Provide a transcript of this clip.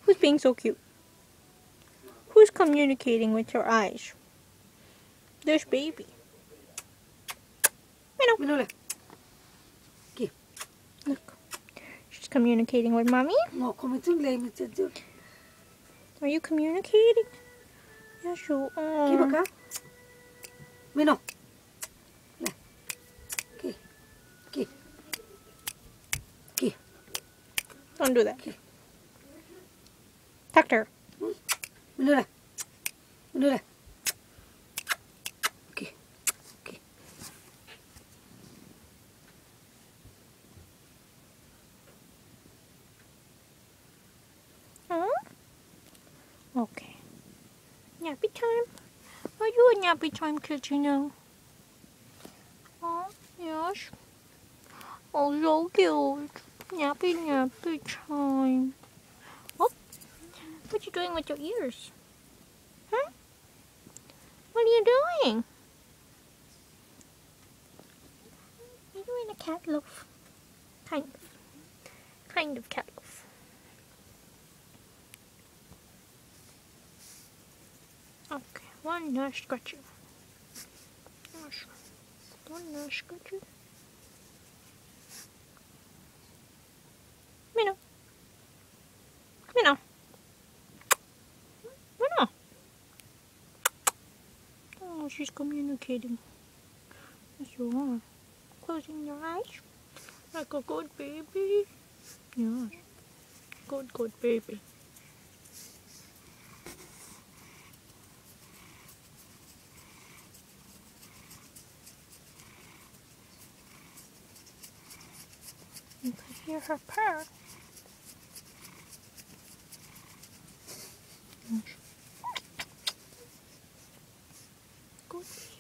Who's being so cute? Who's communicating with your eyes? There's baby. Minule. Ki. Look. She's communicating with mommy. Mo komitun lei mitsedu. Are you communicating? Yes, you Ki are. baka? Mino. Le. Ki. Ki. Ki. Don't do that. Ki. Tuck her. Minule. Minule. Ki. Ki. Huh? Okay. Nappy time. Are you a nappy time kid, you know? Oh, yes. Oh, so cute. Nappy time. Oh, what you doing with your ears? Huh? What are you doing? You're doing a cat loaf. Kind of cat loaf. Okay, one nice scratcher. One nice scratcher. Minnow. Minnow. Minnow. Oh, she's communicating. Yes, you are. Closing your eyes. Like a good baby. Yes. Good baby. You can hear her purr. Yes. Good.